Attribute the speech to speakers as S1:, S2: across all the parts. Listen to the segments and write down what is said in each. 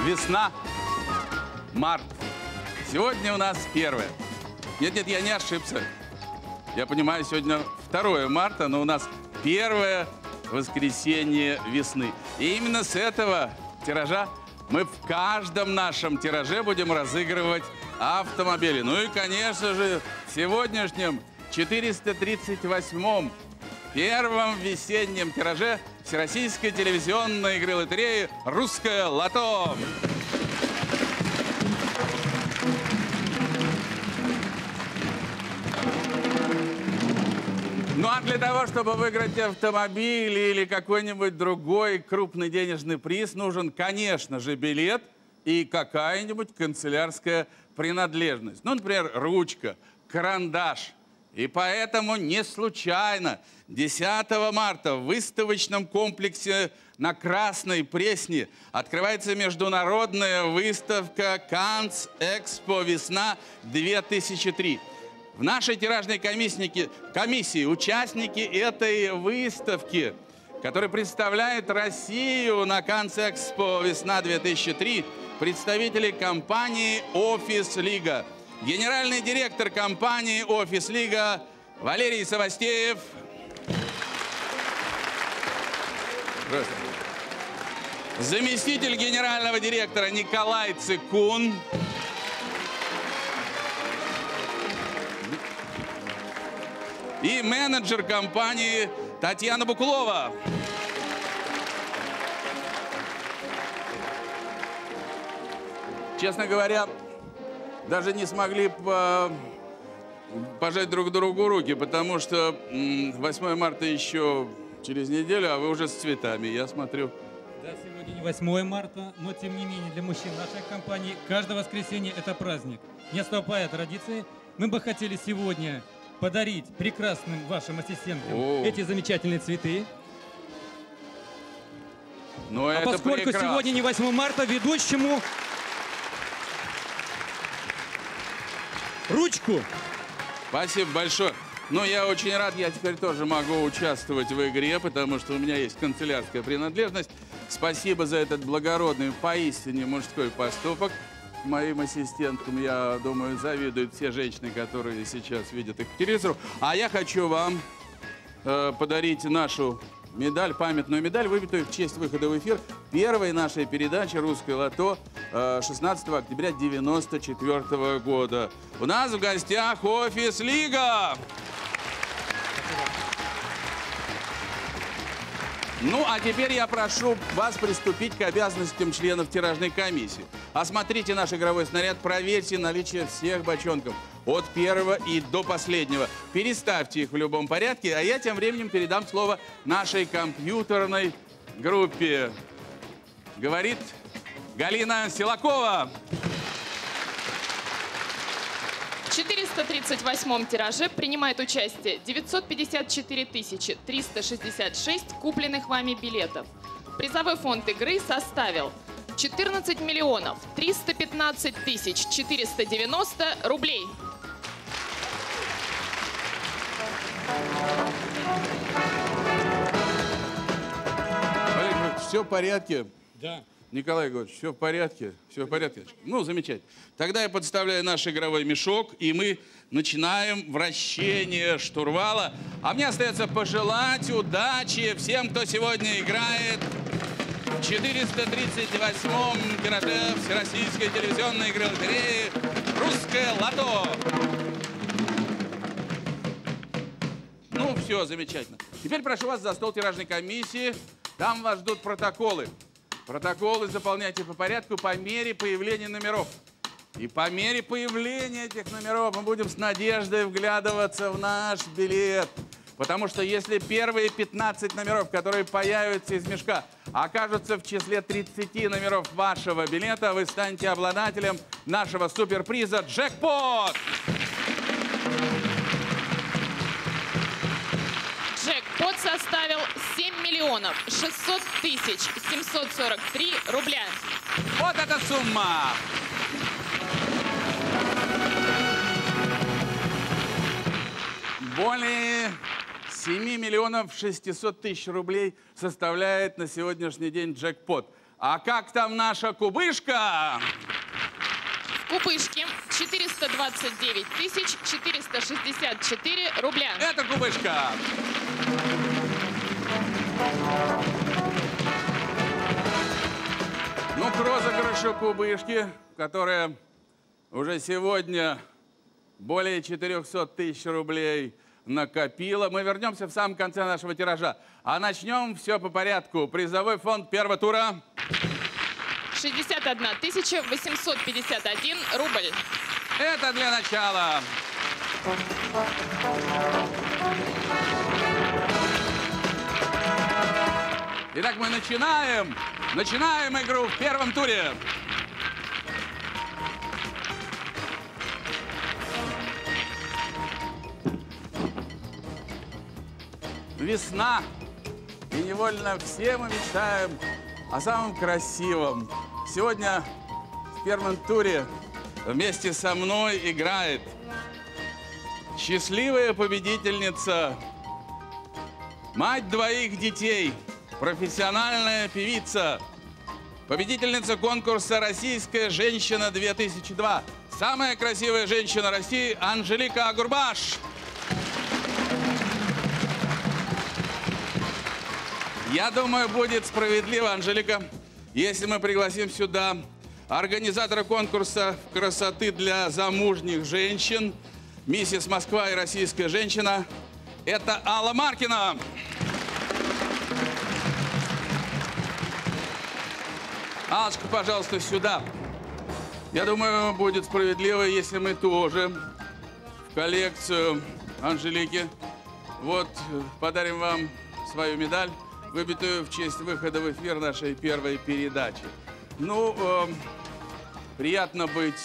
S1: весна, март. Сегодня у нас 1. Нет, я не ошибся. Я понимаю, сегодня 2 марта, но у нас 1 воскресенье весны. И именно с этого тиража мы в каждом нашем тираже будем разыгрывать автомобили. Ну и, конечно же, в сегодняшнем 438-м первом весеннем тираже Всероссийской телевизионной игры лотереи «Русское лото». Ну а для того, чтобы выиграть автомобиль или какой-нибудь другой крупный денежный приз, нужен, конечно же, билет и какая-нибудь канцелярская принадлежность. Ну, например, ручка, карандаш. И поэтому не случайно 10 марта в выставочном комплексе на Красной Пресне открывается международная выставка «Каннс Экспо Весна 2003». В нашей тиражной комиссии участники этой выставки, которые представляют Россию на «Каннс Экспо Весна 2003», представители компании «Офис Лига». Генеральный директор компании «Офис Лига» Валерий Савастеев. Здравствуйте. Заместитель генерального директора Николай Цикун. И менеджер компании Татьяна Букулова. Честно говоря, даже не смогли пожать друг другу руки, потому что 8 марта еще через неделю, а вы уже с цветами, я смотрю.
S2: Да, сегодня не 8 марта, но тем не менее для мужчин нашей компании каждое воскресенье это праздник. Не отступая от традиции, мы бы хотели сегодня подарить прекрасным вашим ассистентам эти замечательные цветы.
S1: Но это
S2: поскольку
S1: прекрасно.
S2: Сегодня не 8 марта, ведущему ручку.
S1: Спасибо большое. Но я очень рад, я теперь тоже могу участвовать в игре, потому что у меня есть канцелярская принадлежность. Спасибо за этот благородный, поистине мужской поступок. Моим ассистенткам, я думаю, завидуют все женщины, которые сейчас видят их по телевизору. А я хочу вам подарить нашу медаль, памятную медаль, выбитую в честь выхода в эфир первой нашей передачи «Русское лото» 16 октября 1994 года. У нас в гостях «Офис Лига». Ну, а теперь я прошу вас приступить к обязанностям членов тиражной комиссии. Осмотрите наш игровой снаряд, проверьте наличие всех бочонков от первого и до последнего. Переставьте их в любом порядке, а я тем временем передам слово нашей компьютерной группе. Говорит Галина Силакова.
S3: В 438-м тираже принимает участие 954 366 купленных вами билетов. Призовой фонд игры составил 14 миллионов 315 тысяч 490 рублей.
S1: Все в порядке?
S2: Да.
S1: Николай Егорович, все в порядке? Все в порядке? Ну, замечательно. Тогда я подставляю наш игровой мешок, и мы начинаем вращение штурвала. А мне остается пожелать удачи всем, кто сегодня играет в 438-м тираже Всероссийской телевизионной игры лотереи «Русское лото». Ну, все, замечательно. Теперь прошу вас за стол тиражной комиссии. Там вас ждут протоколы. Протоколы заполняйте по порядку по мере появления номеров. И по мере появления этих номеров мы будем с надеждой вглядываться в наш билет. Потому что если первые 15 номеров, которые появятся из мешка, окажутся в числе 30 номеров вашего билета, вы станете обладателем нашего суперприза «Джекпот».
S3: Джекпот составил 7 миллионов 600 тысяч 743 рубля.
S1: Вот эта сумма! Более 7 миллионов 600 тысяч рублей составляет на сегодняшний день джекпот. А как там наша кубышка?
S3: В кубышке 429 464 рубля.
S1: Это кубышка. Ну, к розыгрышу кубышки, которая уже сегодня более 400 тысяч рублей накопила. Мы вернемся в самом конце нашего тиража. А начнем все по порядку. Призовой фонд первого тура.
S3: 61 851 рубль.
S1: Это для начала. Итак, мы начинаем. Начинаем игру в первом туре. Весна. И невольно все мы мечтаем о самом красивом. Сегодня в первом туре вместе со мной играет счастливая победительница, мать двоих детей, профессиональная певица, победительница конкурса «Российская женщина-2002», самая красивая женщина России Анжелика Агурбаш. Я думаю, будет справедливо, Анжелика, если мы пригласим сюда организатора конкурса красоты для замужних женщин, миссис Москва и российская женщина. Это Алла Маркина. Аллочка, пожалуйста, сюда. Я думаю, будет справедливо, если мы тоже в коллекцию Анжелики вот подарим вам свою медаль, выбитую в честь выхода в эфир нашей первой передачи. Ну, приятно быть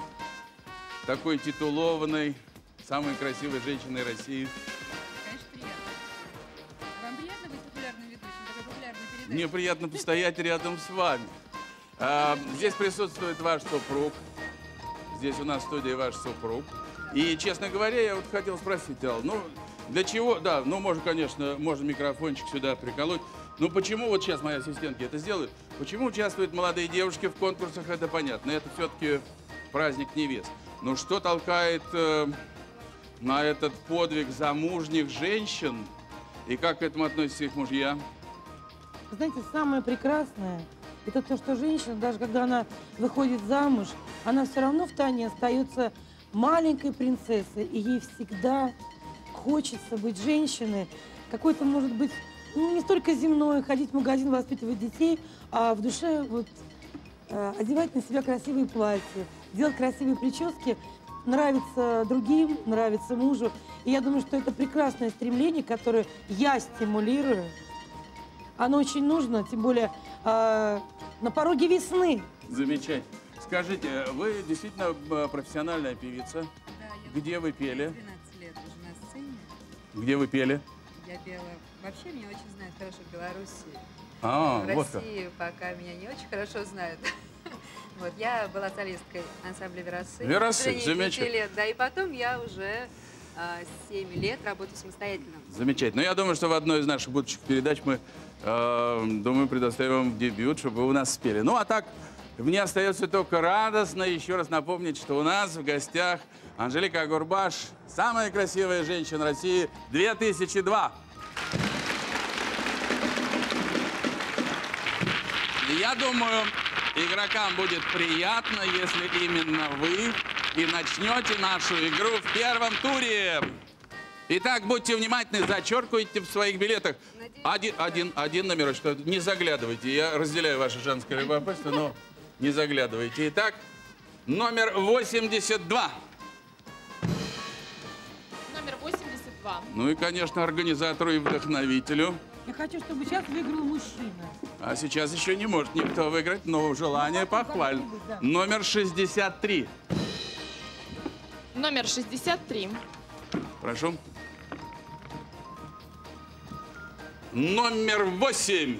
S1: такой титулованной, самой красивой женщиной России.
S4: Конечно, приятно. Вам приятно быть популярным ведущим такой популярной передачи?
S1: Мне приятно постоять рядом с вами. Здесь присутствует ваш супруг. Здесь у нас в студии ваш супруг. И, честно говоря, я вот хотел спросить, Алла, ну, для чего, да, ну, можно, конечно, можно микрофончик сюда приколоть. Ну, почему, вот сейчас мои ассистентки это сделают, почему участвуют молодые девушки в конкурсах, это понятно. Это все-таки праздник невест. Но что толкает на этот подвиг замужних женщин? И как к этому относятся их мужья?
S5: Знаете, самое прекрасное – это то, что женщина, даже когда она выходит замуж, она все равно в тайне остается маленькой принцессой, и ей всегда хочется быть женщиной, какой-то, может быть, ну, не столько земной, ходить в магазин, воспитывать детей, а в душе вот одевать на себя красивые платья, делать красивые прически, нравится другим, нравится мужу. И я думаю, что это прекрасное стремление, которое я стимулирую. Оно очень нужно, тем более на пороге весны.
S1: Замечательно. Скажите, вы действительно профессиональная певица?
S4: Да,
S1: Где вы пели?
S4: 12 лет уже на сцене.
S1: Где вы пели?
S4: Я пела. Вообще меня очень знают хорошо в Беларуси. В
S1: Вот как.
S4: России пока меня не очень хорошо знают. Вот, я была солисткой ансамбля «Верасы».
S1: «Верасы»,
S4: в течение 5
S1: замечательно.
S4: лет, да, и потом я уже 7 лет работаю самостоятельно.
S1: Замечательно. Но я думаю, что в одной из наших будущих передач мы, думаю, предоставим вам дебют, чтобы вы у нас спели. Ну, а так, мне остается только радостно еще раз напомнить, что у нас в гостях Анжелика Агурбаш, самая красивая женщина России 2002. И я думаю, игрокам будет приятно, если именно вы и начнете нашу игру в первом туре. Итак, будьте внимательны, зачеркивайте в своих билетах один номерочек. Не заглядывайте, я разделяю ваше женское любопытство, но не заглядывайте. Итак, номер 82.
S3: Номер 82.
S1: Ну и, конечно, организатору и вдохновителю.
S5: Я хочу, чтобы сейчас выиграл мужчина.
S1: А сейчас еще не может никто выиграть, но желание похвально.
S5: Да.
S1: Номер 63.
S3: Номер 63.
S1: Прошу. Номер 8.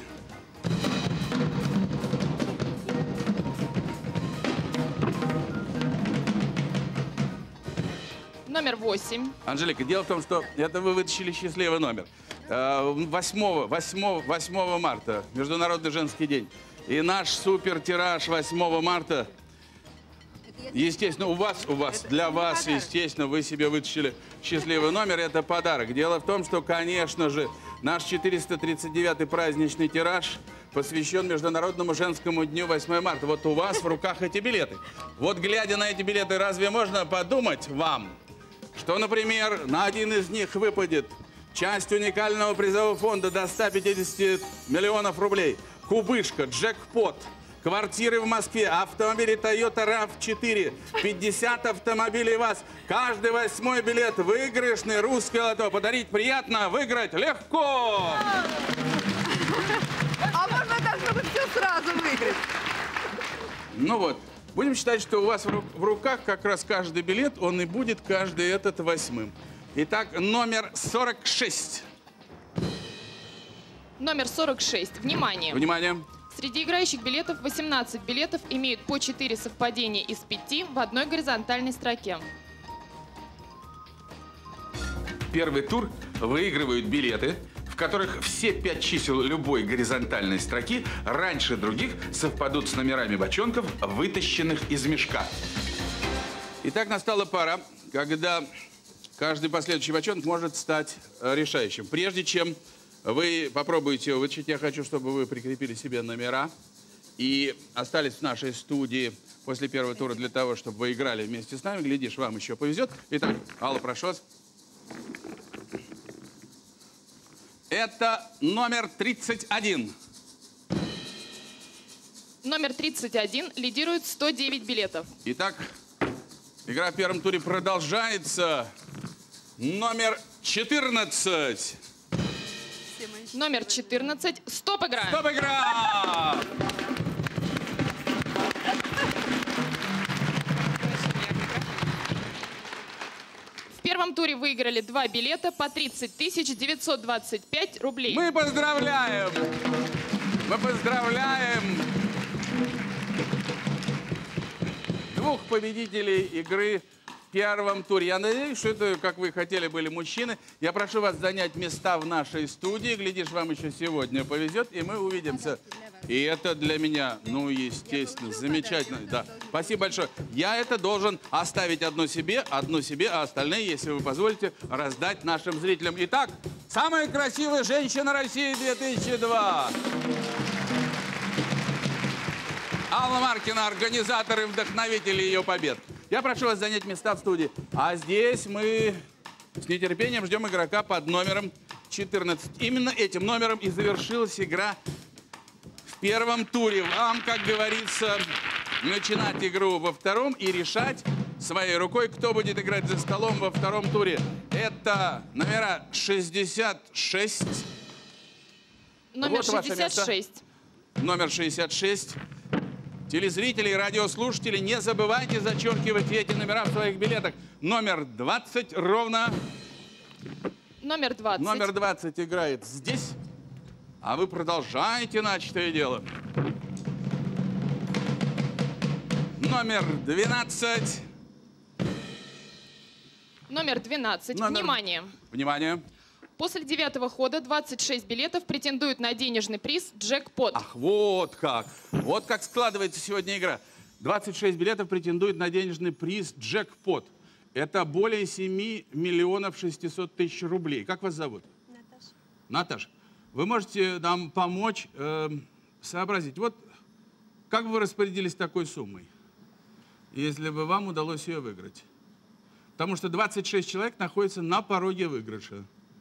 S3: Номер 8.
S1: Анжелика, дело в том, что это вы вытащили счастливый номер. 8 марта, Международный женский день. И наш супер тираж 8 марта. Естественно, для вас,
S4: подарок.
S1: естественно, вы себе вытащили счастливый номер. Это подарок. Дело в том, что, конечно же, наш 439-й праздничный тираж посвящен Международному женскому дню 8 марта. Вот у вас в руках эти билеты. Вот, глядя на эти билеты, разве можно подумать вам, что, например, на один из них выпадет часть уникального призового фонда до 150 миллионов рублей, кубышка, джекпот, квартиры в Москве, автомобили Toyota RAV4, 50 автомобилей ВАЗ. Каждый 8-й билет выигрышный, русское лото. Подарить приятно, выиграть легко.
S4: А можно так, чтобы все сразу выиграть?
S1: Ну вот, будем считать, что у вас в руках как раз каждый билет, он и будет каждый этот 8-м. Итак, номер 46.
S3: Номер 46. Внимание!
S1: Внимание.
S3: Среди играющих билетов 18 билетов имеют по 4 совпадения из 5 в одной горизонтальной строке.
S1: Первый тур выигрывают билеты, в которых все 5 чисел любой горизонтальной строки раньше других совпадут с номерами бочонков, вытащенных из мешка. Итак, настала пора, когда каждый последующий бочонок может стать решающим. Прежде чем вы попробуете его вытащить, я хочу, чтобы вы прикрепили себе номера и остались в нашей студии после первого тура для того, чтобы вы играли вместе с нами. Глядишь, вам еще повезет. Итак, Алла, прошу вас. Это номер 31.
S3: Номер 31 лидирует 109 билетов.
S1: Итак, игра в первом туре продолжается. Номер 14.
S3: Номер 14. Стоп, игра!
S1: Стоп, игра!
S3: В первом туре выиграли 2 билета по 30 925 рублей.
S1: Мы поздравляем! Мы поздравляем двух победителей игры в первом туре. Я надеюсь, что это, как вы хотели, были мужчины. Я прошу вас занять места в нашей студии. Глядишь, вам еще сегодня повезет, и мы увидимся. И это для меня, ну, естественно, замечательно. Да. Спасибо большое. Я это должен оставить одно себе, а остальные, если вы позволите, раздать нашим зрителям. Итак, самая красивая женщина России 2002. Алла Маркина, организатор и вдохновитель ее побед. Я прошу вас занять места в студии. А здесь мы с нетерпением ждем игрока под номером 14. Именно этим номером и завершилась игра в первом туре. Вам, как говорится, начинать игру во втором и решать своей рукой, кто будет играть за столом во втором туре. Это номера 66.
S3: Номер
S1: Вот ваше место.
S3: 66.
S1: Номер 66. Телезрители и радиослушатели, не забывайте зачеркивать эти номера в своих билетах. Номер 20 ровно.
S3: Номер 20.
S1: Номер 20 играет здесь, а вы продолжаете начатое дело. Номер 12.
S3: Номер 12.
S1: Номер-
S3: Внимание!
S1: Внимание.
S3: После 9-го хода 26 билетов претендуют на денежный приз «Джекпот».
S1: Ах, вот как. Вот как складывается сегодня игра. 26 билетов претендуют на денежный приз «Джекпот». Это более 7 миллионов 600 тысяч рублей. Как вас зовут?
S6: Наташа.
S1: Наташа, вы можете нам помочь сообразить, вот как бы вы распорядились такой суммой, если бы вам удалось ее выиграть? Потому что 26 человек находятся на пороге выигрыша.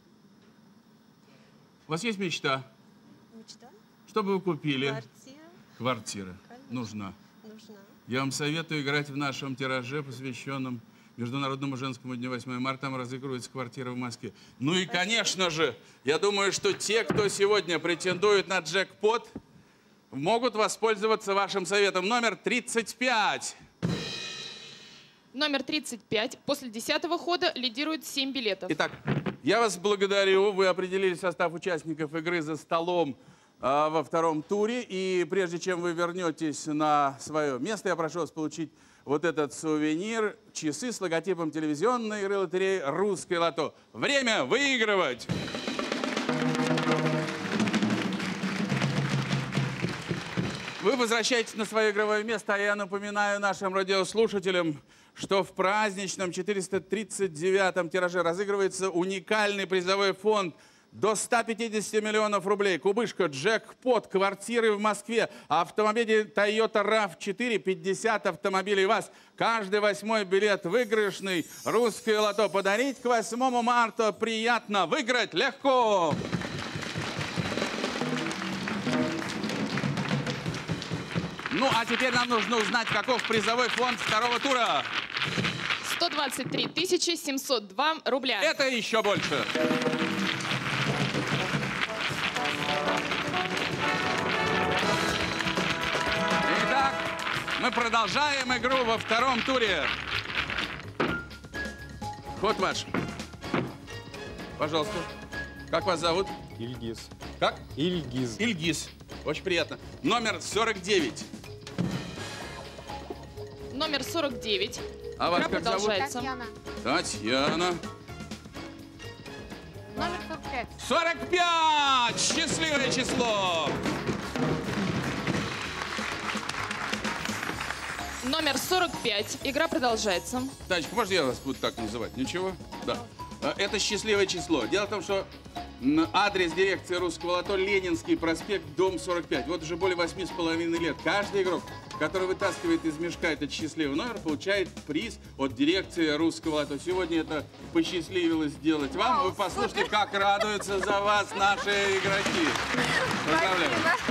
S1: У вас есть мечта?
S6: Мечта?
S1: Что бы вы купили?
S6: Квартира
S1: Квартира.
S6: Конечно.
S1: Нужна.
S6: нужна.
S1: Я вам советую играть в нашем тираже, посвященном Международному женскому дню 8 марта. Там разыгрывается квартира в Москве. Ну и, конечно же, я думаю, что те, кто сегодня претендует на джекпот, могут воспользоваться вашим советом. Номер 35.
S3: Номер 35. После 10-го хода лидирует 7 билетов.
S1: Итак, я вас благодарю. Вы определили состав участников игры за столом во втором туре. И прежде чем вы вернетесь на свое место, я прошу вас получить вот этот сувенир. Часы с логотипом телевизионной игры лотереи «Русское лото». Время выигрывать! Вы возвращаетесь на свое игровое место, а я напоминаю нашим радиослушателям, что в праздничном 439-м тираже разыгрывается уникальный призовой фонд до 150 миллионов рублей. Кубышка, джекпот, квартиры в Москве, автомобили Toyota RAV4, 50 автомобилей ВАЗ. Каждый 8-й билет выигрышный. Русское лото подарить к 8 марта приятно, выиграть легко. Ну, а теперь нам нужно узнать, каков призовой фонд второго тура.
S3: 123 702 рубля.
S1: Это еще больше. Итак, мы продолжаем игру во втором туре. Ход ваш. Пожалуйста. Как вас зовут?
S6: Ильгиз.
S1: Как?
S6: Ильгиз.
S1: Ильгиз. Очень приятно. Номер 49.
S3: Номер 49.
S1: А вас
S3: Игра
S1: как зовут?
S3: продолжается.
S4: Татьяна.
S1: Татьяна.
S4: Номер 45.
S1: 45! Счастливое число!
S3: Номер 45. Игра продолжается.
S1: Танечка, можно я вас буду так называть? Ничего? Да. Это счастливое число. Дело в том, что адрес дирекции Русского лото — Ленинский проспект, дом 45. Вот уже более 8,5 лет. Каждый игрок, который вытаскивает из мешка этот счастливый номер, получает приз от дирекции Русского лото. Сегодня это посчастливилось сделать вам. Вы послушайте, как радуются за вас наши игроки. Поздравляю.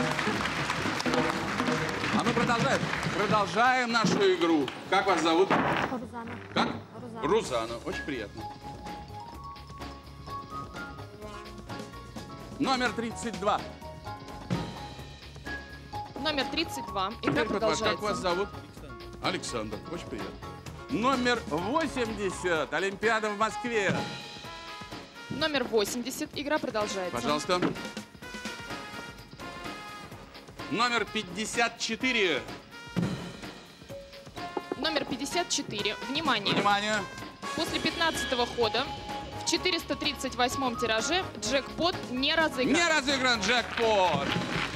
S1: А мы продолжаем. Продолжаем нашу игру. Как вас зовут?
S4: Рузана.
S1: Как?
S4: Рузана.
S1: Рузана. Очень приятно. Номер 32.
S3: Номер 32. Игра
S1: Теперь,
S3: продолжается.
S1: как вас зовут? Александр. Очень приятно. Номер 80. Олимпиада в Москве.
S3: Номер 80. Игра продолжается.
S1: Пожалуйста. Номер 54.
S3: Номер 54. Внимание.
S1: Внимание.
S3: После 15-го хода в 438-м тираже джекпот не разыгран.
S1: Не разыгран джекпот.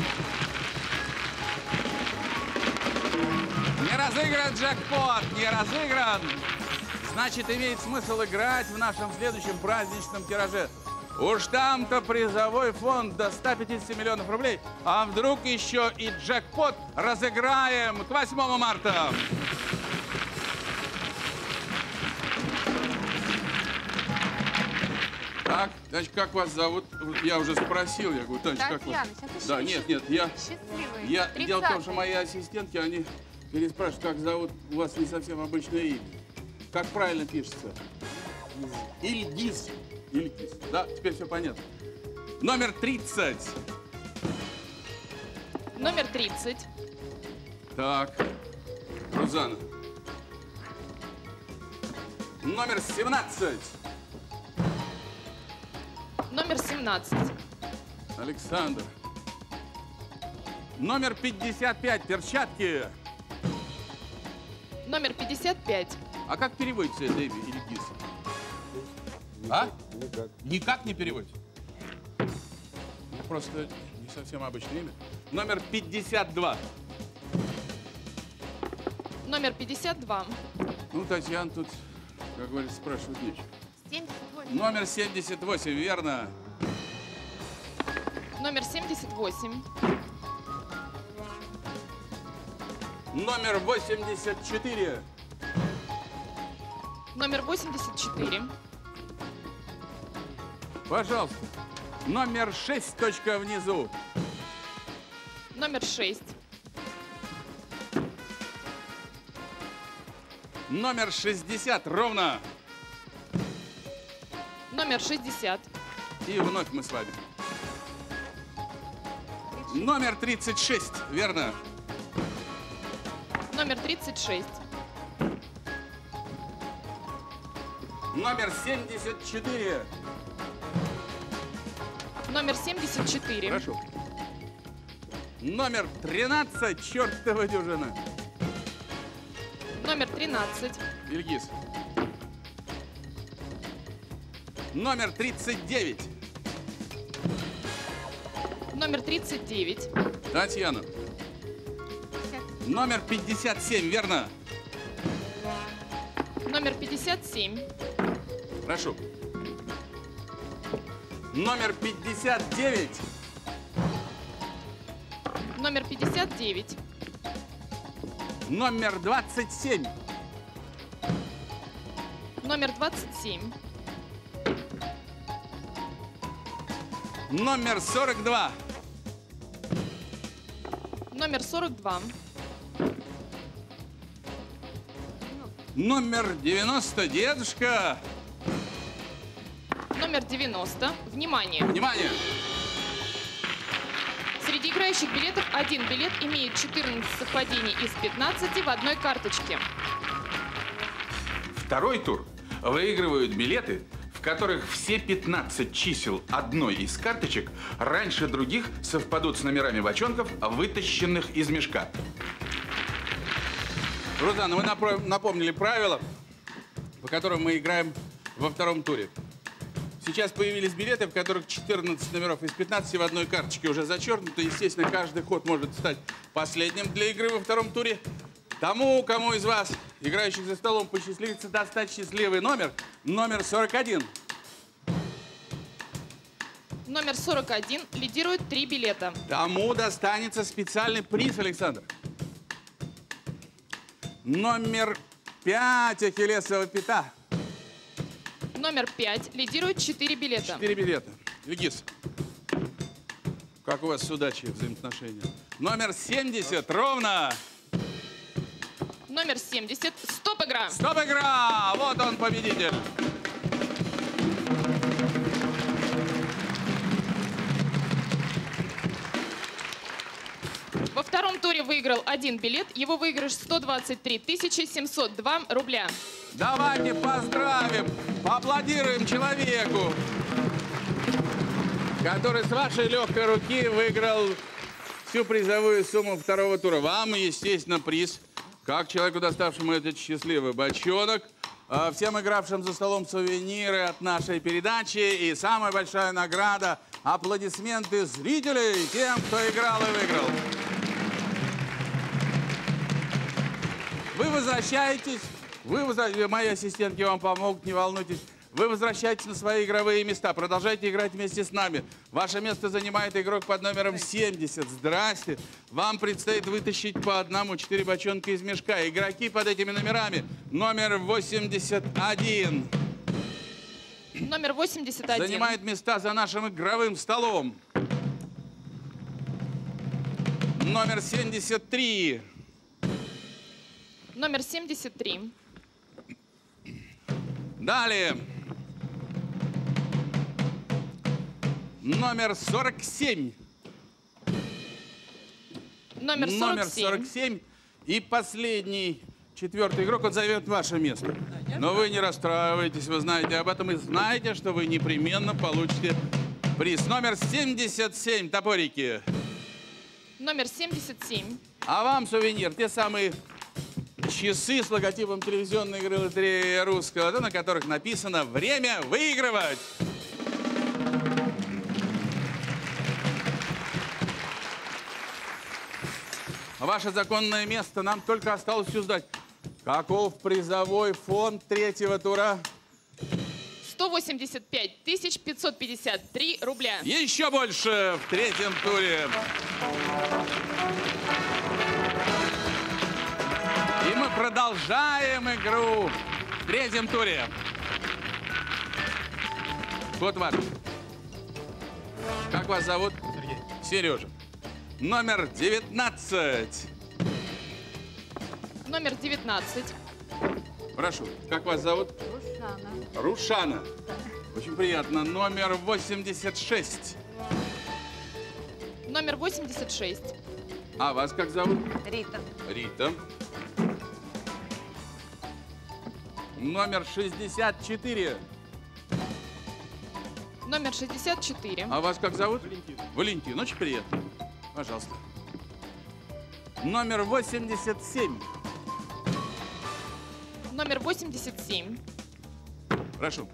S1: Не разыгран джекпот. Не разыгран. Значит, имеет смысл играть в нашем следующем праздничном тираже. Уж там-то призовой фонд до 150 миллионов рублей. А вдруг еще и джекпот разыграем к 8 марта. Так, значит, как вас зовут? Я уже спросил, я говорю, Танечка, как вас?
S4: Татьяна, сейчас
S1: Да,
S4: еще
S1: нет, я...
S4: счастливые.
S1: Дело в том, что мои ассистентки, они переспрашивают, как зовут, у вас не совсем обычное имя. Как правильно пишется? Ильгиз. Ильгиз. Да, теперь все понятно. Номер 30.
S3: Номер 30.
S1: Так, Рузана. Номер 17.
S3: Номер 17.
S1: Александр. Номер 55. Перчатки.
S3: Номер 55.
S1: А как переводится это имя, Ильгиз? А?
S6: Никак.
S1: Никак не переводится? Ну, просто не совсем обычное имя. Номер 52.
S3: Номер 52.
S1: Ну, Татьяна тут, как говорится, спрашивать нечего.
S4: 78.
S1: Номер 78, верно?
S3: Номер 78.
S1: Номер 84.
S3: Номер 84.
S1: Пожалуйста. Номер 6, точка внизу.
S3: Номер 6.
S1: Номер 60, ровно.
S3: Номер 60.
S1: И вновь мы с вами. Номер 36, верно?
S3: Номер 36.
S1: Номер 74.
S3: Номер 74.
S1: Хорошо. Номер 13, чертова дюжина.
S3: Номер 13.
S1: Ильгиз. Номер 39.
S3: Номер 39.
S1: Татьяна. Номер 57, верно?
S3: Номер 57.
S1: Прошу. Номер 59.
S3: Номер 59.
S1: Номер 27.
S3: Номер 27.
S1: Номер 42.
S3: Номер 42.
S1: Номер 90, дедушка.
S3: Номер 90. Внимание!
S1: Внимание!
S3: Среди играющих билетов один билет имеет 14 совпадений из 15 в одной карточке.
S1: Второй тур выигрывают билеты, в которых все 15 чисел одной из карточек раньше других совпадут с номерами бочонков, вытащенных из мешка. Рузанна, вы напомнили правила, по которым мы играем во втором туре. Сейчас появились билеты, в которых 14 номеров из 15 в одной карточке уже зачеркнуто. Естественно, каждый ход может стать последним для игры во втором туре. Тому, кому из вас, играющих за столом, посчастливится достать счастливый номер, номер 41.
S3: Номер 41 лидирует 3 билета.
S1: Тому достанется специальный приз, Александр. Номер 5 ахиллесова пята.
S3: Номер 5 лидирует 4 билета.
S1: 4 билета. Ильгиз, как у вас с удачей взаимоотношения? Номер 70, ровно.
S3: Номер 70. Стоп, игра!
S1: Стоп, игра! Вот он, победитель.
S3: Во втором туре выиграл 1 билет. Его выигрыш 123 702 рубля.
S1: Давайте поздравим, поаплодируем человеку, который с вашей легкой руки выиграл всю призовую сумму второго тура. Вам, естественно, приз, как человеку, доставшему этот счастливый бочонок, всем игравшим за столом сувениры от нашей передачи и самая большая награда – аплодисменты зрителей тем, кто играл и выиграл. Вы возвращаетесь. Мои ассистентки вам помогут, не волнуйтесь. Вы возвращаетесь на свои игровые места. Продолжайте играть вместе с нами. Ваше место занимает игрок под номером 70. Здрасте. Вам предстоит вытащить по одному 4 бочонка из мешка. Игроки под этими номерами. Номер 81.
S3: Номер 81.
S1: Занимает места за нашим игровым столом. Номер 73.
S3: Номер 73.
S1: Далее. Номер 47.
S3: Номер 47.
S1: Номер 47. И последний, 4-й игрок, он займет ваше место. Но вы не расстраивайтесь, вы знаете об этом и знаете, что вы непременно получите приз. Номер 77, топорики.
S3: Номер 77.
S1: А вам сувенир, те самые часы с логотипом телевизионной игры «Лотерея Русского», на которых написано «Время выигрывать». Ваше законное место нам только осталось узнать. Каков призовой фонд 3-го тура?
S3: 185 553 рубля.
S1: Еще больше в 3-м туре. И мы продолжаем игру в 3-м туре. Вот ваш. Как вас зовут? Сергей. Сережа. Номер 19.
S3: Номер 19.
S1: Прошу. Как вас зовут?
S4: Рушана.
S1: Рушана. Очень приятно. Номер 86.
S3: Номер 86.
S1: А вас как зовут?
S4: Рита.
S1: Рита. Номер 64.
S3: Номер 64.
S1: А вас как зовут? Валентин. Валентин. Очень приятно. Пожалуйста. Номер 87.
S3: Номер 87.
S1: Прошу.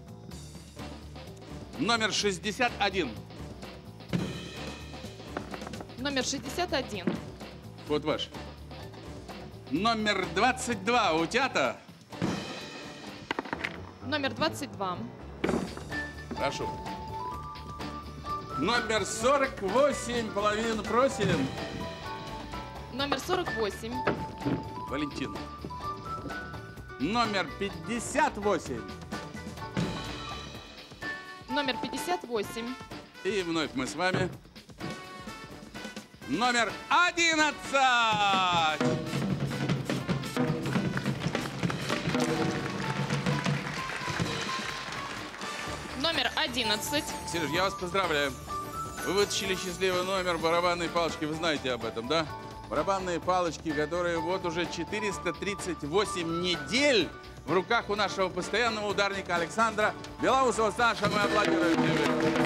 S1: Номер 61.
S3: Номер 61.
S1: Вот ваш. Номер 22 утята.
S3: Номер 22.
S1: Прошу. Номер 48, половину просим.
S3: Номер 48.
S1: Валентин. Номер 58.
S3: Номер 58.
S1: И вновь мы с вами. Номер 11.
S3: Номер 11.
S1: Сереж, я вас поздравляю. Вы вытащили счастливый номер барабанной палочки. Вы знаете об этом, да? Барабанные палочки, которые вот уже 438 недель в руках у нашего постоянного ударника Александра Белоусова. Саша, мы аплодируем тебе.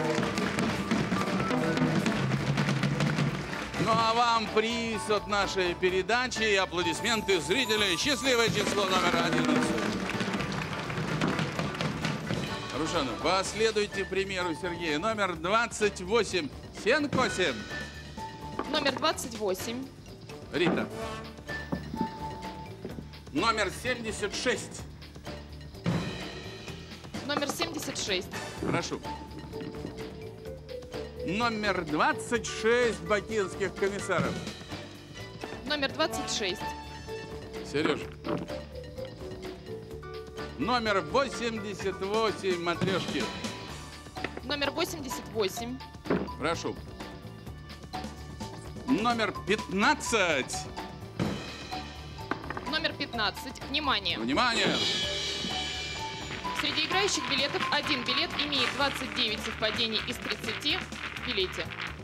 S1: Ну а вам приз от нашей передачи и аплодисменты зрителей. Счастливое число номер 11. Рушана, последуйте примеру Сергея. Номер 28. Сенкосим.
S3: Номер 28.
S1: Рита. Номер 76.
S3: Номер 76.
S1: Прошу. Номер 26 бакинских комиссаров.
S3: Номер 26.
S1: Сережа. Номер 88 матрешки.
S3: Номер 88.
S1: Прошу. Номер 15.
S3: Номер 15. Внимание!
S1: Внимание!
S3: Среди играющих билетов один билет имеет 29 совпадений из 30 в билете.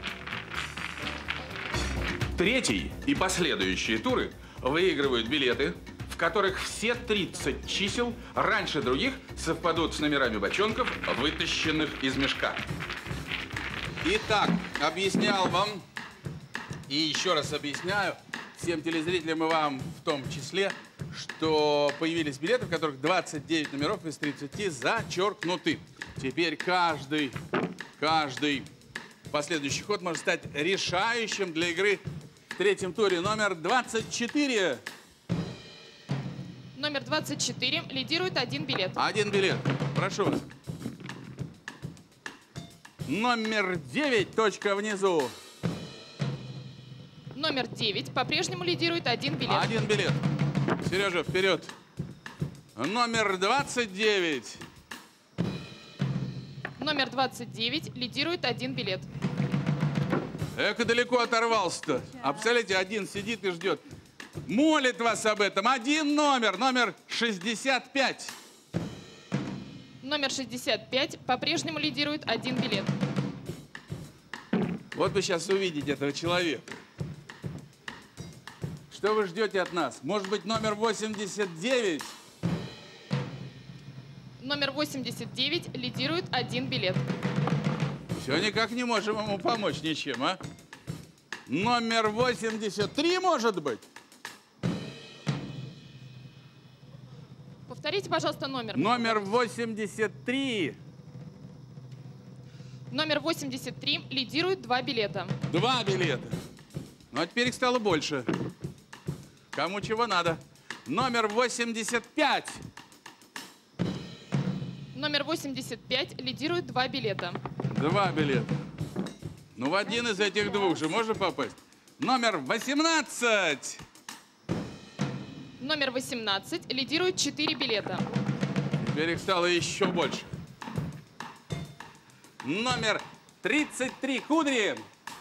S1: Третий и последующие туры выигрывают билеты, в которых все 30 чисел раньше других совпадут с номерами бочонков, вытащенных из мешка. Итак, объяснял вам и еще раз объясняю всем телезрителям и вам в том числе, что появились билеты, в которых 29 номеров из 30 зачеркнуты. Теперь каждый последующий ход может стать решающим для игры в третьем туре. Номер 24.
S3: Номер 24 лидирует один билет.
S1: Один билет. Прошу вас. Номер 9, точка внизу.
S3: Номер 9 по-прежнему лидирует один билет.
S1: Один билет. Сережа, вперед. Номер 29.
S3: Номер 29 лидирует один билет.
S1: Эко далеко оторвался-то. А представляете, один сидит и ждет. Молит вас об этом. Один номер. Номер 65.
S3: Номер 65 по-прежнему лидирует один билет.
S1: Вот вы сейчас увидите этого человека. Что вы ждете от нас? Может быть, номер 89?
S3: Номер 89 лидирует один билет.
S1: Все, никак не можем ему помочь ничем, а? Номер 83, может быть?
S3: Повторите, пожалуйста, номер.
S1: Номер 83.
S3: Номер 83 лидирует два билета.
S1: Два билета. Ну, а теперь их стало больше. Кому чего надо. Номер 85.
S3: Номер 85 лидирует два билета.
S1: Два билета. Ну, в один из этих двух же можно попасть. Номер 18.
S3: Номер 18 лидирует 4 билета.
S1: Теперь их стало еще больше. Номер 33. Кудри.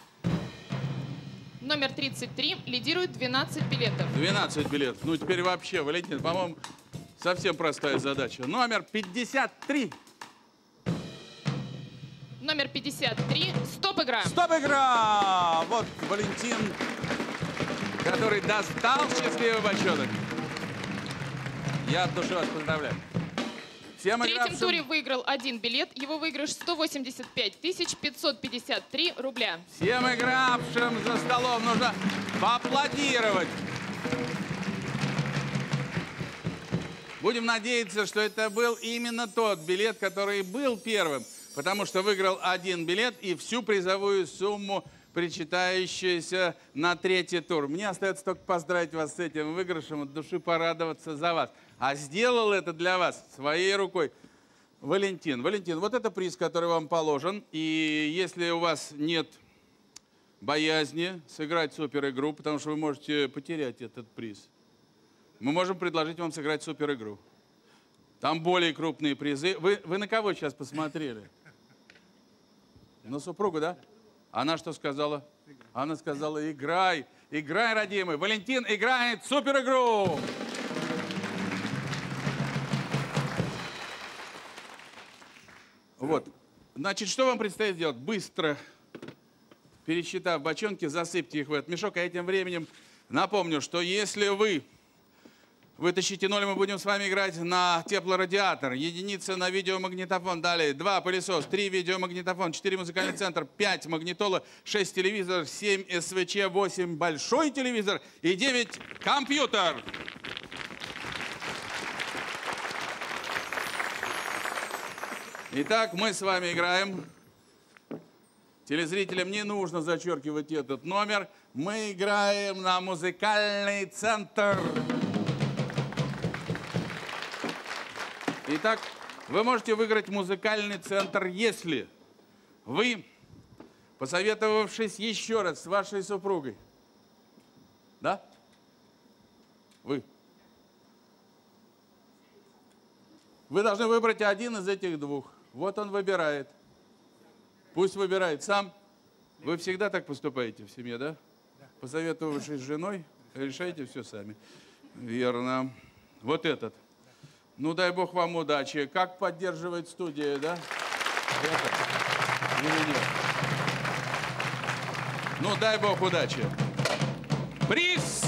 S3: Номер 33 лидирует 12 билетов.
S1: 12 билетов. Ну, теперь вообще, Валентин, по-моему, совсем простая задача. Номер 53.
S3: Номер 53. Стоп, игра!
S1: Стоп, игра! Вот Валентин, который достал счастливый бочонок. Я от души вас поздравляю. Всем
S3: В третьем
S1: игравшим-
S3: туре выиграл один билет. Его выигрыш 185 553 рубля.
S1: Всем игравшим за столом нужно поаплодировать. Будем надеяться, что это был именно тот билет, который был первым. потому что выиграл один билет и всю призовую сумму, причитающуюся на третий тур. Мне остается только поздравить вас с этим выигрышем, от души порадоваться за вас. А сделал это для вас своей рукой Валентин. Валентин, вот это приз, который вам положен. И если у вас нет боязни сыграть суперигру, потому что вы можете потерять этот приз, мы можем предложить вам сыграть суперигру. Там более крупные призы. Вы на кого сейчас посмотрели? На супругу, да? Она что сказала? Она сказала: играй, играй, родимый. Валентин играет суперигру. Вот. Значит, что вам предстоит сделать? Быстро, пересчитав бочонки, засыпьте их в этот мешок. А этим временем напомню, что если вы вытащите 0, мы будем с вами играть на теплорадиатор. Единица на видеомагнитофон. Далее 2 пылесос, 3 видеомагнитофон, 4 музыкальный центр, 5 магнитола, 6 телевизор, 7 СВЧ, 8 большой телевизор и 9 компьютер. Итак, мы с вами играем. Телезрителям не нужно зачеркивать этот номер. Мы играем на музыкальный центр. Итак, вы можете выиграть музыкальный центр, если вы, посоветовавшись еще раз с вашей супругой, да? Вы должны выбрать один из этих двух. Вот он выбирает. Пусть выбирает сам. Вы всегда так поступаете в семье, да? Посоветовавшись с женой, решаете все сами. Верно. Вот этот. Ну, дай бог вам удачи. Как поддерживает студия, да? Это. Или нет? Ну, дай бог удачи. Приз!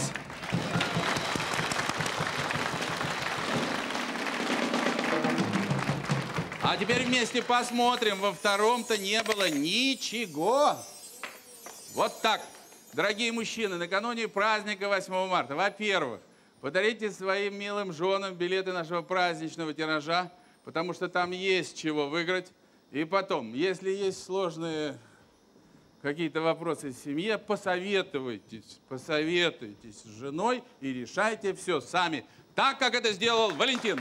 S1: А теперь вместе посмотрим. Во втором-то не было ничего. Вот так. Дорогие мужчины, накануне праздника 8 марта, во-первых, подарите своим милым женам билеты нашего праздничного тиража, потому что там есть чего выиграть. И потом, если есть сложные какие-то вопросы в семье, посоветуйтесь с женой и решайте все сами, так, как это сделал Валентин.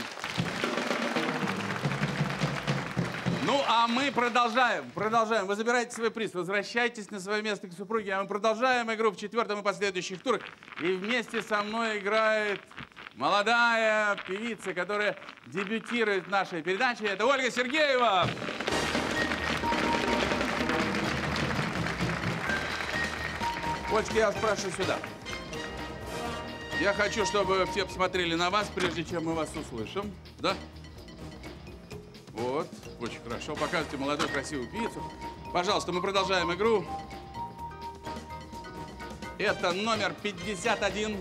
S1: Ну, а мы продолжаем. Вы забираете свой приз, возвращайтесь на свое место к супруге, а мы продолжаем игру в 4-м и последующих турах. И вместе со мной играет молодая певица, которая дебютирует в нашей передаче. Это Ольга Сергеева. Олечка, я вас прошу сюда. Я хочу, чтобы все посмотрели на вас, прежде чем мы вас услышим. Да? Вот, очень хорошо. Показывайте молодую, красивую певицу. Пожалуйста, мы продолжаем игру. Это номер 51.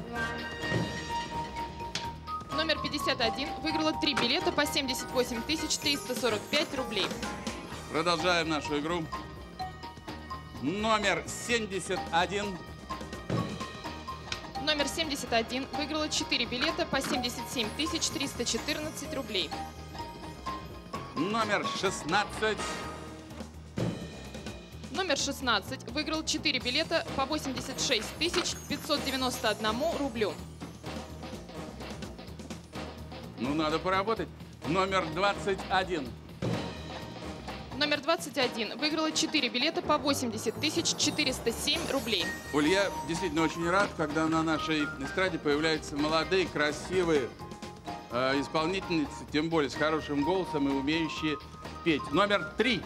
S3: Номер 51 выиграла 3 билета по 78 345 рублей.
S1: Продолжаем нашу игру. Номер 71.
S3: Номер 71 выиграла 4 билета по 77 314 рублей.
S1: Номер 16.
S3: Номер 16 выиграл 4 билета по 86 591 рублю.
S1: Ну, надо поработать. Номер 21.
S3: Номер 21 выиграла 4 билета по 80 407 рублей.
S1: Оль, я действительно очень рад, когда на нашей эстраде появляются молодые, красивые исполнительницы, тем более с хорошим голосом и умеющие петь. Номер 3.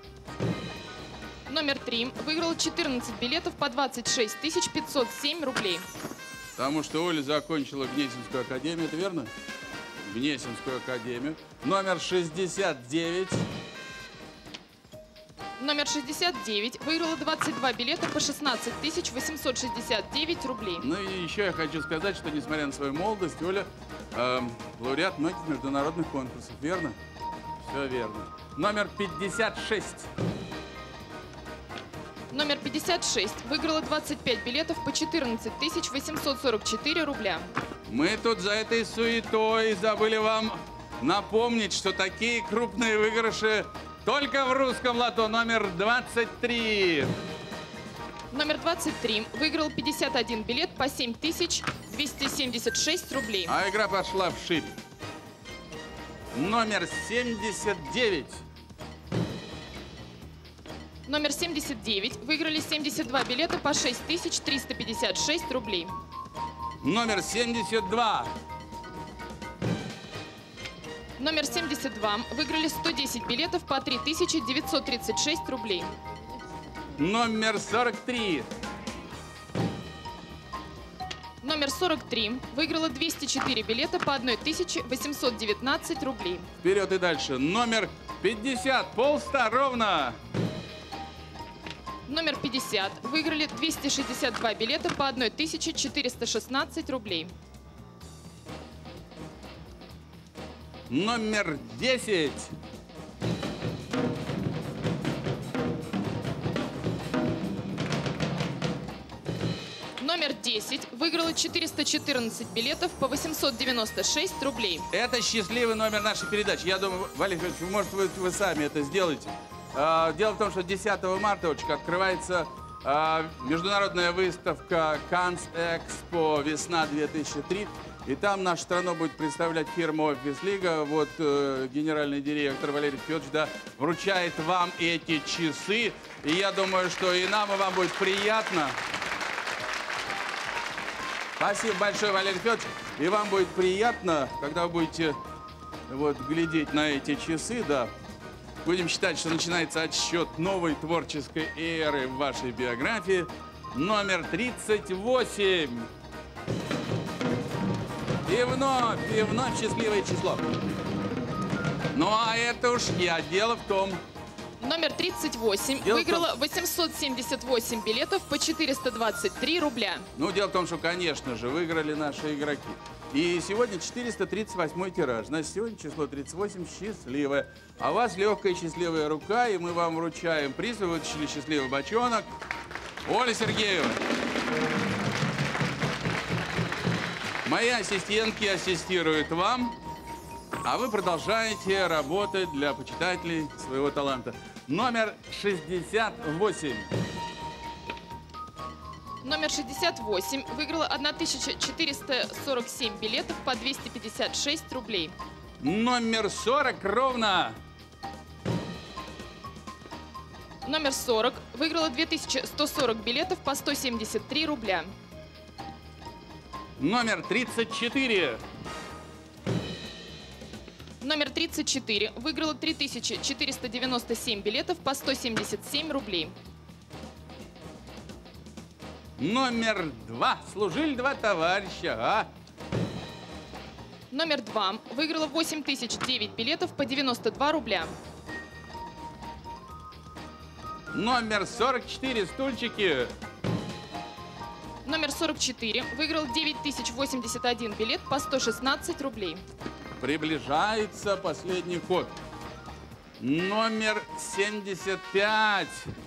S3: Номер 3 выиграл 14 билетов по 26 507 рублей.
S1: Потому что Оля закончила Гнесинскую академию, это верно? Гнесинскую академию. Номер 69.
S3: Номер 69 выиграла 22 билета по 16 869 рублей.
S1: Ну и еще я хочу сказать, что несмотря на свою молодость, Оля лауреат многих международных конкурсов, верно? Все верно. Номер 56.
S3: Номер 56 выиграла 25 билетов по 14 844 рубля.
S1: Мы тут за этой суетой забыли вам напомнить, что такие крупные выигрыши Только в русском лото номер 23.
S3: Номер 23 выиграл 51 билет по 7276 рублей.
S1: А игра пошла вширь. Номер 79.
S3: Номер 79 выиграли 72 билета по 6356 рублей.
S1: Номер 72.
S3: Номер 72 выиграли 110 билетов по 3936 рублей.
S1: Номер 43.
S3: Номер 43 выиграла 204 билета по 1819 рублей.
S1: Вперед и дальше. Номер 50. Полста ровно.
S3: Номер 50 выиграли 262 билета по 1416 рублей.
S1: Номер 10.
S3: Номер 10 выиграла 414 билетов по 896 рублей.
S1: Это счастливый номер нашей передачи. Я думаю, Валерий Федорович, может, вы сами это сделаете. Дело в том, что 10 марта открывается международная выставка Cannes Expo «Весна-2003». И там нашу страну будет представлять фирма «Офис Лига». Вот генеральный директор Валерий Федорович вручает вам эти часы. И я думаю, что и нам, и вам будет приятно. Спасибо большое, Валерий Федорович. И вам будет приятно, когда вы будете глядеть на эти часы, да. Будем считать, что начинается отсчет новой творческой эры в вашей биографии. Номер 38. И вновь счастливое число. Ну, а это уж я. Дело в том...
S3: Номер 38 выиграла 878 билетов по 423 рубля.
S1: Ну, дело в том, что, конечно же, выиграли наши игроки. И сегодня 438 тираж. Значит, сегодня число 38 счастливое. А у вас легкая счастливая рука, и мы вам вручаем приз. Вы вытащили счастливый бочонок. Оля Сергеевна. Мои ассистентки ассистируют вам, а вы продолжаете работать для почитателей своего таланта. Номер 68.
S3: Номер 68 выиграла 1447 билетов по 256 рублей.
S1: Номер 40 ровно.
S3: Номер 40 выиграла 2140 билетов по 173 рубля.
S1: Номер 34.
S3: Номер 34 выиграла 3497 билетов по 177 рублей.
S1: Номер 2. Служили два товарища, а?
S3: Номер 2 выиграла 8009 билетов по 92 рубля.
S1: Номер 44. Стульчики.
S3: Номер 44 выиграл 9081 билет по 116 рублей.
S1: Приближается последний ход. Номер 75.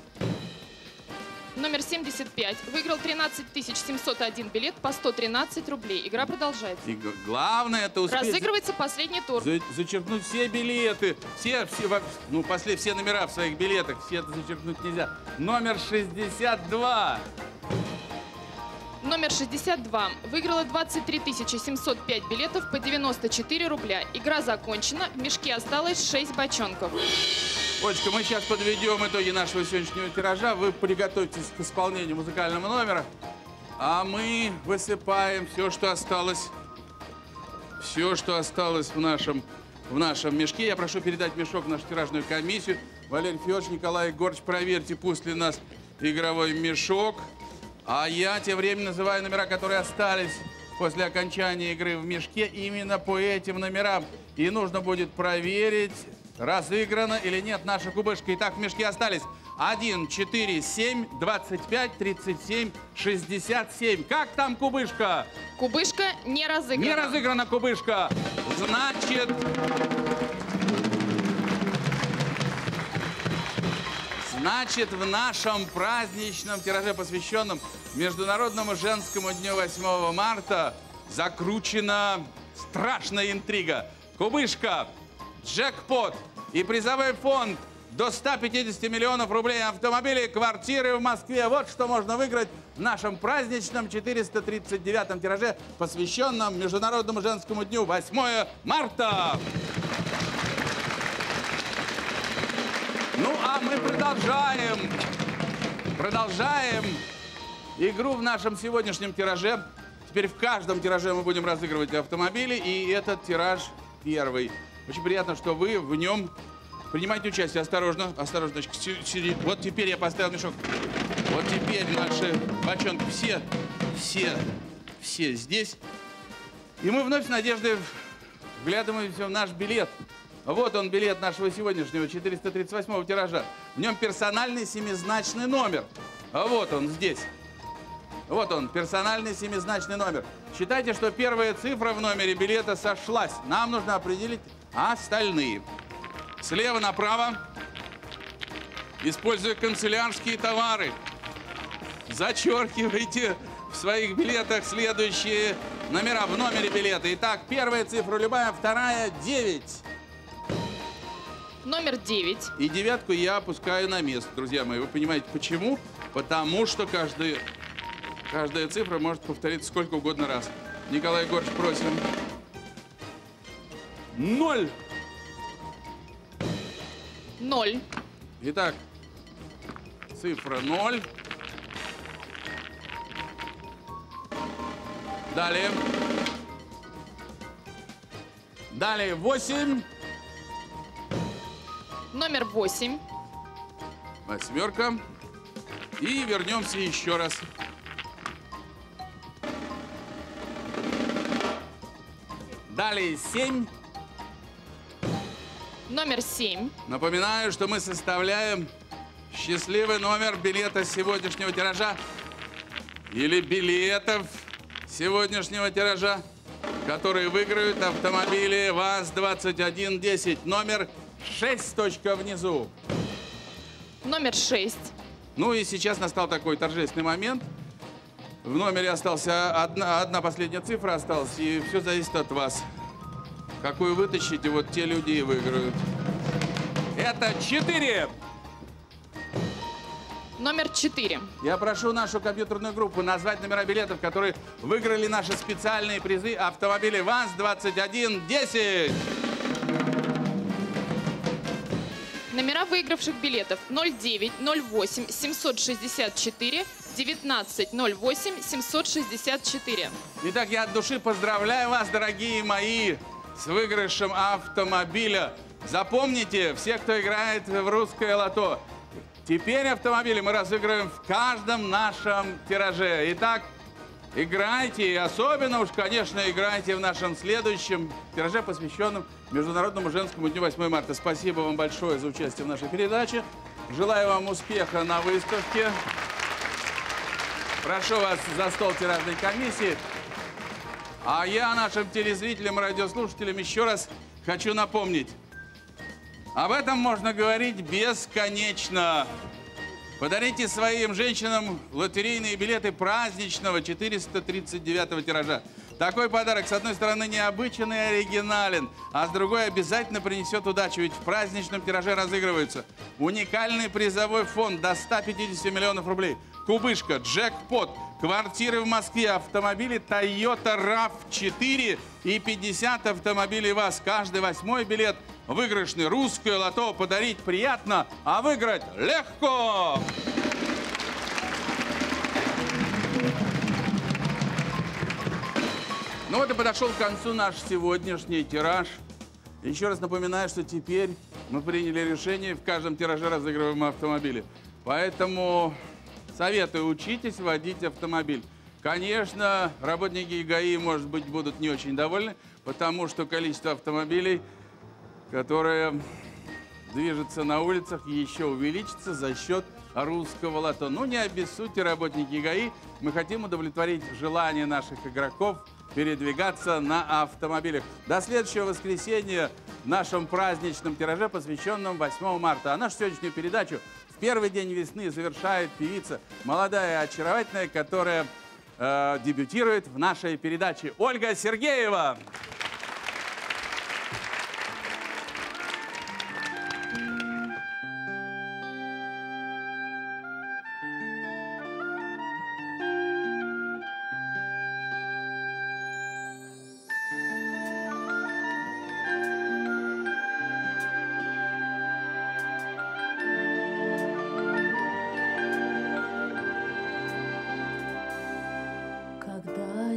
S3: Номер 75 выиграл 13701 билет по 113 рублей. Игра продолжается.
S1: И главное это успеть...
S3: Разыгрывается последний тур.
S1: Зачеркнуть все билеты. Все номера в своих билетах. Все это зачеркнуть нельзя. Номер 62.
S3: Номер 62 выиграла 23 705 билетов по 94 рубля. Игра закончена. В мешке осталось 6 бочонков.
S1: Олечка, мы сейчас подведем итоги нашего сегодняшнего тиража. Вы приготовьтесь к исполнению музыкального номера. А мы высыпаем все, что осталось. Все, что осталось в нашем мешке. Я прошу передать мешок в нашу тиражную комиссию. Валерий Федорович, Николай Егорович, проверьте, пусть ли у нас игровой мешок. А я тем временем называю номера, которые остались после окончания игры в мешке, именно по этим номерам. И нужно будет проверить, разыграна или нет наша кубышка. Итак, в мешке остались 1, 4, 7, 25, 37, 67. Как там кубышка?
S3: Кубышка не разыграна.
S1: Не разыграна кубышка. Значит, в нашем праздничном тираже, посвященном Международному женскому дню 8 марта, закручена страшная интрига. Кубышка, джекпот и призовой фонд до 150 миллионов рублей, автомобили, квартиры в Москве. Вот что можно выиграть в нашем праздничном 439-м тираже, посвященном Международному женскому дню 8 марта. Ну, а мы продолжаем игру в нашем сегодняшнем тираже. Теперь в каждом тираже мы будем разыгрывать автомобили, и этот тираж первый. Очень приятно, что вы в нем принимайте участие. Осторожно, осторожно. Сиди. Вот теперь я поставил мешок. Вот теперь наши бочонки все здесь. И мы вновь с надеждой вглядываемся в наш билет. Вот он, билет нашего сегодняшнего 438-го тиража. В нем персональный семизначный номер. Вот он здесь. Вот он, персональный семизначный номер. Считайте, что первая цифра в номере билета сошлась. Нам нужно определить остальные. Слева направо, используя канцелярские товары, зачеркивайте в своих билетах следующие номера в номере билета. Итак, первая цифра любая, вторая 9.
S3: Номер 9.
S1: И девятку я опускаю на место, друзья мои. Вы понимаете, почему? Потому что каждая цифра может повториться сколько угодно раз. Николай Егорович, просим. 0.
S3: 0.
S1: Итак, цифра 0. Далее. Далее 8.
S3: Номер 8.
S1: Восьмерка. И вернемся еще раз. Далее 7.
S3: Номер 7.
S1: Напоминаю, что мы составляем счастливый номер билета сегодняшнего тиража или билетов сегодняшнего тиража, которые выиграют автомобили ВАЗ-2110. Номер 6, точка внизу.
S3: Номер 6.
S1: Ну и сейчас настал такой торжественный момент. В номере остался одна последняя цифра осталась, и все зависит от вас. Какую вытащите, вот те люди и выиграют. Это 4.
S3: Номер 4.
S1: Я прошу нашу компьютерную группу назвать номера билетов, которые выиграли наши специальные призы автомобили ВАЗ-2110.
S3: Номера выигравших билетов 09, 08, 764, 19, 08, 764.
S1: Итак, я от души поздравляю вас, дорогие мои, с выигрышем автомобиля. Запомните, все, кто играет в русское лото, теперь автомобили мы разыгрываем в каждом нашем тираже. Итак, играйте, и особенно уж, конечно, играйте в нашем следующем тираже, посвященном Международному женскому дню 8 марта. Спасибо вам большое за участие в нашей передаче. Желаю вам успеха на выставке. Прошу вас за стол тиражной комиссии. А я нашим телезрителям и радиослушателям еще раз хочу напомнить. Об этом можно говорить бесконечно. Подарите своим женщинам лотерейные билеты праздничного 439-го тиража. Такой подарок, с одной стороны, необычен и оригинален, а с другой обязательно принесет удачу, ведь в праздничном тираже разыгрываются уникальный призовой фонд до 150 миллионов рублей, кубышка, джекпот, квартиры в Москве, автомобили Toyota RAV4 и 50 автомобилей ВАЗ. Каждый 8-й билет выигрышный. Русское лото подарить приятно, а выиграть легко. Ну вот и подошел к концу наш сегодняшний тираж. Еще раз напоминаю, что теперь мы приняли решение, в каждом тираже разыгрываем автомобили. Поэтому советую, учитесь водить автомобиль. Конечно, работники ГАИ, может быть, будут не очень довольны, потому что количество автомобилей, которые движутся на улицах, еще увеличится за счет русского лото. Ну, не обессудьте, работники ГАИ. Мы хотим удовлетворить желание наших игроков передвигаться на автомобилях. До следующего воскресенья в нашем праздничном тираже, посвященном 8 марта. А нашу сегодняшнюю передачу в первый день весны завершает певица, молодая и очаровательная, которая дебютирует в нашей передаче, Ольга Сергеева.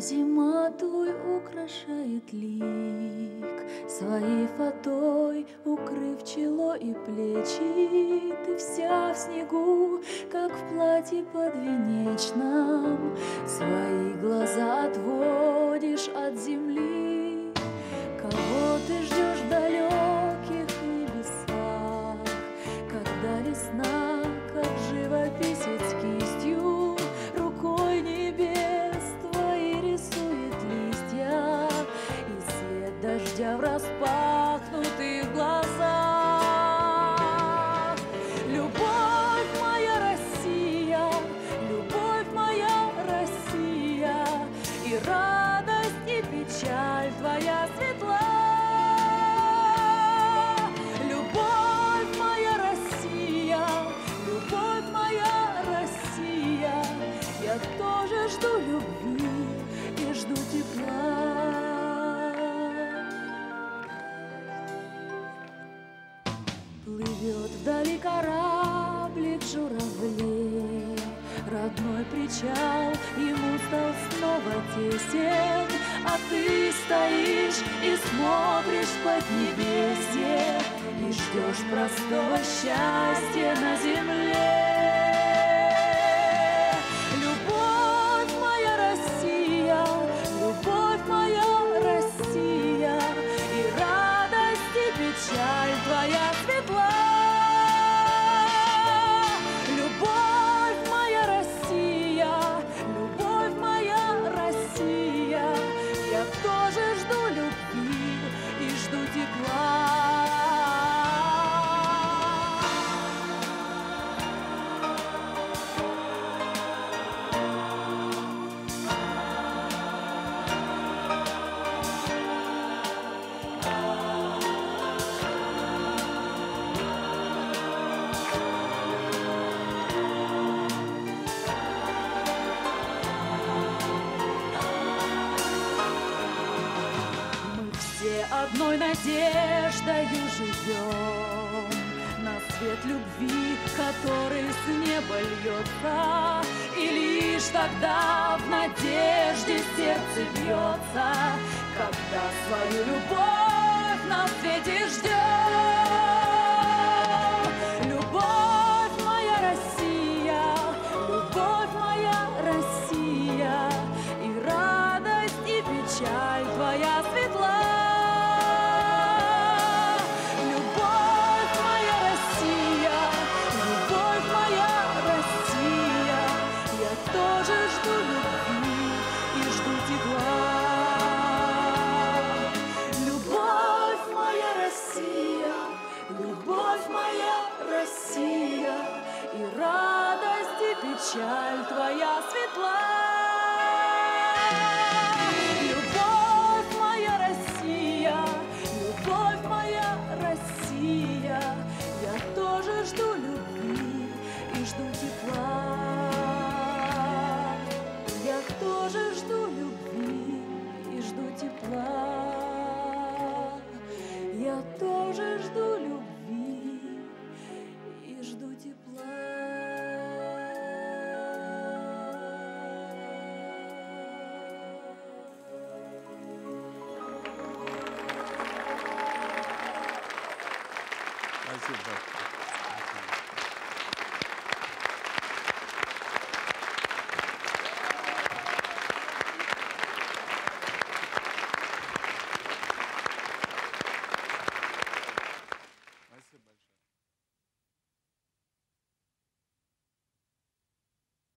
S6: зима твой украшает лик, своей фатой укрыв чело и плечи. Ты вся в снегу, как в платье подвенечном, свои глаза отводишь от земли. Кого ты ждешь в далеких небесах, когда весна, как живописец кистью, рукой небес твои рисует листья, и свет дождя в распахнутых глазах. Любовь моя Россия, любовь моя Россия, и радость, и печаль твоя светла. Любовь моя Россия, любовь моя Россия, я тоже жду любви и жду тепла. Плывет вдали кораблик журавлей, родной причал ему стал снова тесен, а ты стоишь и смотришь в поднебесье и ждешь простого счастья на земле. Любовь моя Россия, любовь моя Россия, и радость, и печаль твоя светла. Любовь моя Россия, любовь моя Россия, я тоже жду любви и жду тепла. Одной надеждою живем на свет любви, который с неба льется, и лишь тогда в надежде сердце бьется, когда свою любовь на свете ждем. Любовь моя Россия, любовь моя Россия, и радость, и печаль твоя светла. Тоже жду